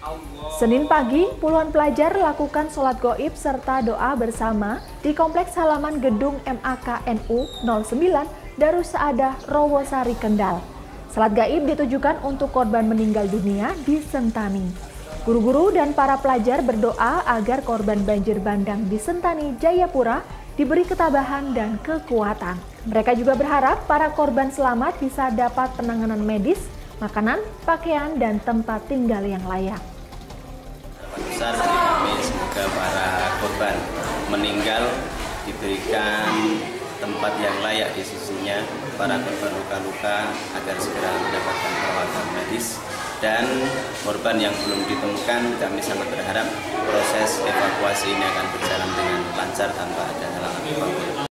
Senin pagi, puluhan pelajar lakukan sholat goib serta doa bersama di Kompleks Halaman Gedung MAKNU 09 Darussaadah Rowosari, Kendal. Salat gaib ditujukan untuk korban meninggal dunia di Sentani. Guru-guru dan para pelajar berdoa agar korban banjir bandang di Sentani, Jayapura diberi ketabahan dan kekuatan. Mereka juga berharap para korban selamat bisa dapat penanganan medis, makanan, pakaian, dan tempat tinggal yang layak. Besar dari kami, semoga para korban meninggal diberikan tempat yang layak di sisinya, para korban luka-luka agar segera mendapatkan perawatan medis, dan korban yang belum ditemukan kami sangat berharap proses evakuasi ini akan berjalan dengan lancar tanpa ada halangan apapun.